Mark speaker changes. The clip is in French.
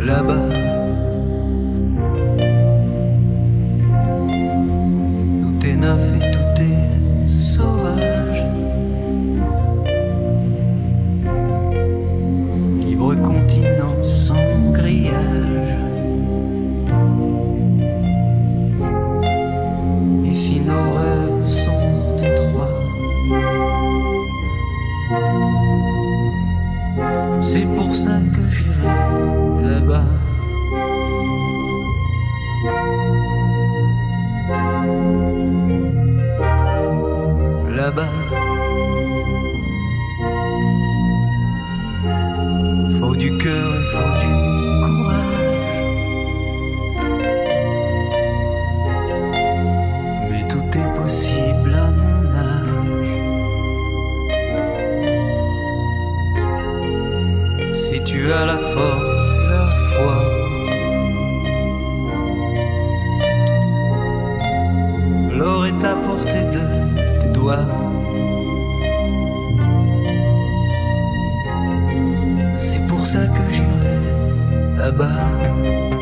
Speaker 1: là-bas. Tout est neuf et tout est sauvage. Libre continent sans grillage. Ici nos rêves sont étroits. C'est pour ça que j'irai là-bas. Là-bas, faut du cœur et faut du courage. Mais tout est possible à mon âge. Si tu as la force et la foi, l'or est à portée de tes doigts. C'est pour ça que j'irai là-bas.